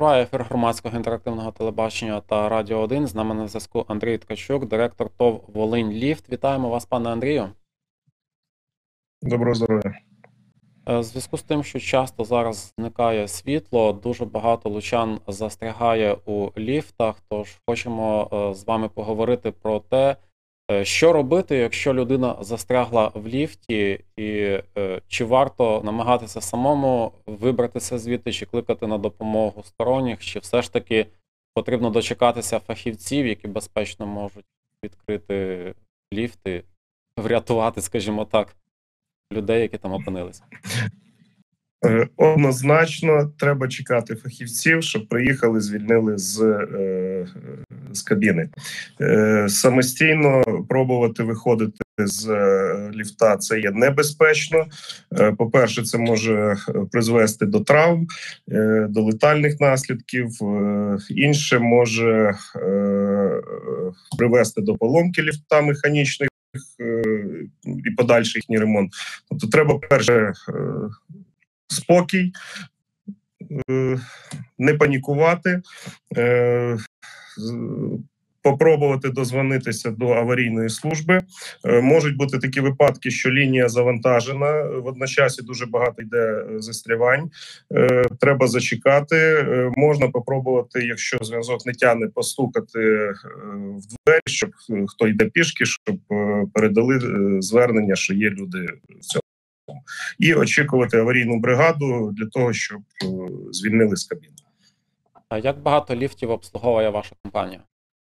Триває ефір громадського інтерактивного телебачення та Радіо 1. З нами на зв'язку Андрій Ткачук, директор ТОВ «Волинь-Ліфт». Вітаємо вас, пане Андрію. Доброго здоров'я. В зв'язку з тим, що часто зараз зникає світло, дуже багато лучан застрягає у ліфтах, тож хочемо з вами поговорити про те, що робити, якщо людина застрягла в ліфті, і чи варто намагатися самому вибратися звідти, чи кликати на допомогу сторонніх, чи все ж таки потрібно дочекатися фахівців, які безпечно можуть відкрити ліфти, врятувати, скажімо так, людей, які там опинилися? Однозначно треба чекати фахівців, щоб приїхали, звільнили з кабіни. Самостійно пробувати виходити з ліфта – це є небезпечно. По-перше, це може призвести до травм, до летальних наслідків. Інше може привести до поломки ліфта механічних і подальший їхній ремонт. Тобто треба, перше, спокій, не панікувати, попробувати дозвонитися до аварійної служби. Можуть бути такі випадки, що лінія завантажена, водночас дуже багато йде застрявань. Треба зачекати. Можна попробувати, якщо зв'язок не тягне, постукати в двері, щоб хто йде пішки, щоб передали звернення, що є люди в цьому. І очікувати аварійну бригаду для того, щоб звільнили з кабіни. А як багато ліфтів обслуговує ваша компанія?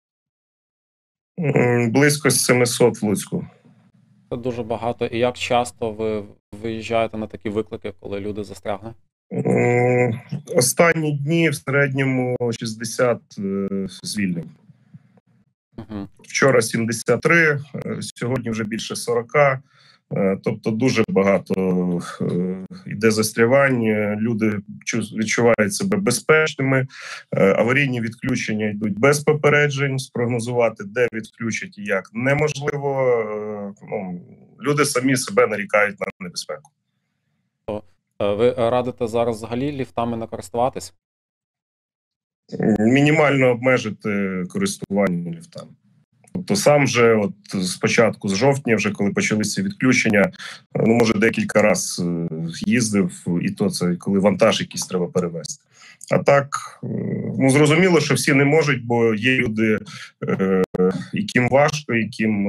Близько 700 в Луцьку. Це дуже багато. І як часто ви виїжджаєте на такі виклики, коли люди застрягли? Останні дні в середньому 60 звільнень. Вчора 73, сьогодні вже більше 40. Тобто дуже багато йде застрявань, люди відчувають себе безпечними, аварійні відключення йдуть без попереджень, спрогнозувати, де відключать і як, неможливо. Люди самі себе нарікають на небезпеку. Ви радите зараз взагалі ліфтами не користуватись? Мінімально обмежити користування ліфтами. Тобто сам же от спочатку, з жовтня, вже коли почалися відключення, може декілька разів їздив, і то це коли вантаж якийсь треба перевезти. А так, зрозуміло, що всі не можуть, бо є люди, яким важко, яким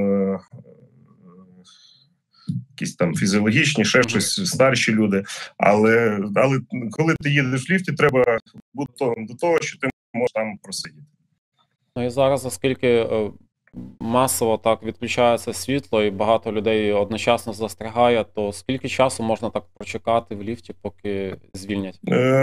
якісь там фізіологічні, ще щось, старші люди. Але коли ти їдеш в ліфті, треба бути готовим до того, що ти можеш там просидіти. Ну і зараз, оскільки масово так відключається світло і багато людей одночасно застрягає, то скільки часу можна так прочекати в ліфті, поки звільнять?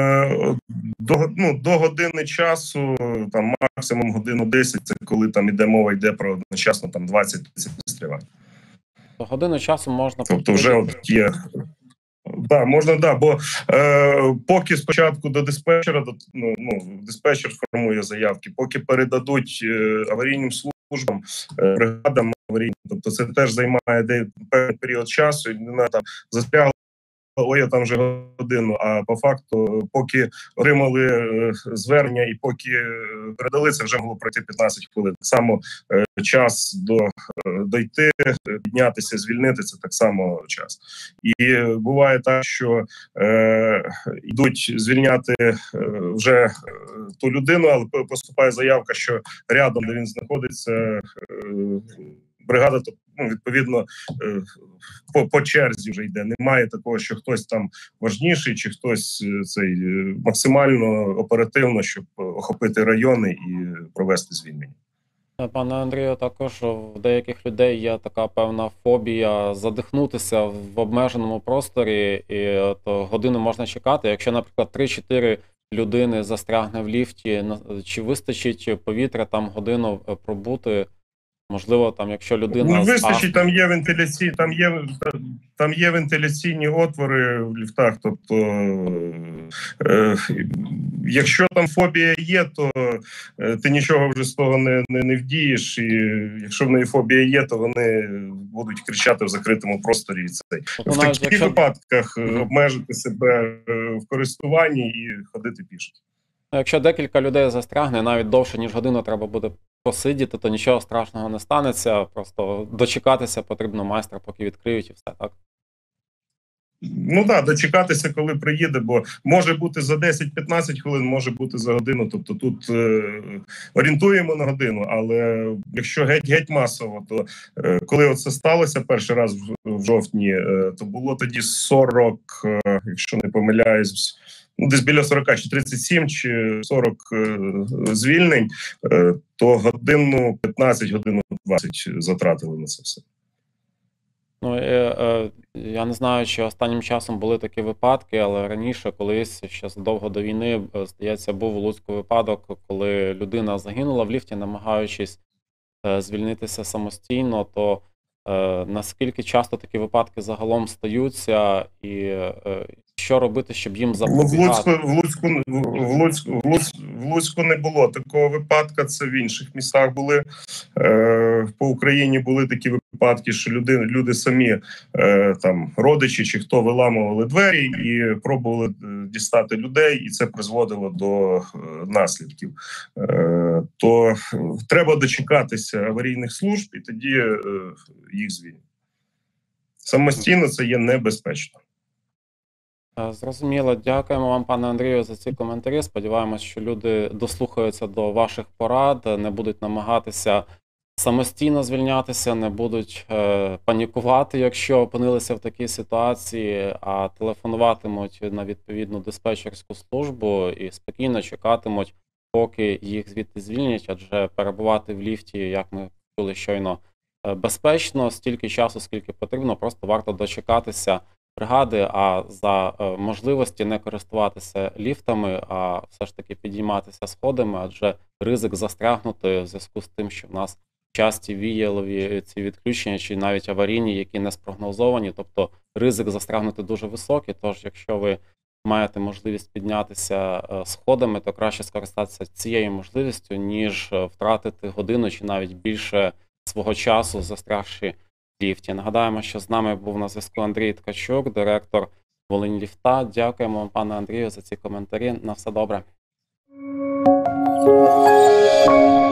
До години часу, там максимум годину 10, це коли там мова йде про одночасно там 20 застрягань. До години часу можна... Тобто вже от є... Так, можна, бо поки спочатку до диспетчера, диспетчер формує заявки, поки передадуть аварійним службам, бригадам аварійним, тобто це теж займає певний період часу, і людина там застрягла, я там вже годину, а по факту, поки отримали звернення і поки передали, це вже могло пройти 15 хвилин. Так само час дойти, піднятися, звільнити – це так само час. І буває так, що йдуть звільняти вже ту людину, але поступає заявка, що рядом, де він знаходиться, бригада, відповідно, по черзі вже йде. Немає такого, що хтось там важніший, чи хтось максимально оперативно, щоб охопити райони і провести звільнення. Пане Андрію, також в деяких людей є така певна фобія задихнутися в обмеженому просторі, і от годину можна чекати. Якщо, наприклад, 3-4 людини застрягне в ліфті, чи вистачить повітря там годину пробути? Можливо, там, якщо людина... Вистачить, там є вентиляційні отвори в ліфтах, тобто якщо там фобія є, то ти нічого вже з того не вдієш, і якщо в неї фобія є, то вони будуть кричати в закритому просторі. В таких випадках обмежити себе в користуванні і ходити пішки. Якщо декілька людей застрягне, навіть довше, ніж годину треба буде посидіти, то нічого страшного не станеться. Просто дочекатися потрібно майстра, поки відкриють і все, так? Ну так, дочекатися, коли приїде, бо може бути за 10-15 хвилин, може бути за годину. Тобто тут орієнтуємо на годину, але якщо геть масово, то коли це сталося перший раз в жовтні, то було тоді 40, якщо не помиляюсь, ну, десь біля 40, чи 37, чи 40 звільнень, то годину 15, годину 20 затратили на це все. Ну, я не знаю, чи останнім часом були такі випадки, але раніше, колись, ще задовго до війни, здається, був у Луцьку випадок, коли людина загинула в ліфті, намагаючись звільнитися самостійно, то наскільки часто такі випадки загалом стаються, і що робити, щоб їм Ну, запобігати? в Луцьку не було такого випадка. Це в інших містах були. По Україні були такі випадки, що люди самі, там родичі чи хто, виламували двері і пробували дістати людей, і це призводило до наслідків. То треба дочекатися аварійних служб, і тоді їх звільнять. Самостійно це є небезпечно. Зрозуміло. Дякуємо вам, пане Андрію, за ці коментарі. Сподіваємось, що люди дослухаються до ваших порад, не будуть намагатися самостійно звільнятися, не будуть панікувати, якщо опинилися в такій ситуації, а телефонуватимуть на відповідну диспетчерську службу і спокійно чекатимуть, поки їх звідти звільнять, адже перебувати в ліфті, як ми чули щойно, безпечно, стільки часу, скільки потрібно, просто варто дочекатися бригади, а за можливості не користуватися ліфтами, а все ж таки підійматися сходами, адже ризик застрягнути в зв'язку з тим, що в нас часті віялові ці відключення, чи навіть аварійні, які не спрогнозовані, тобто ризик застрягнути дуже високий, тож якщо ви маєте можливість піднятися сходами, то краще скористатися цією можливістю, ніж втратити годину чи навіть більше свого часу, застрягши в ліфті. Нагадаємо, що з нами був на зв'язку Андрій Ткачук, директор Волиньліфта. Дякуємо вам, пане Андрію, за ці коментарі. На все добре.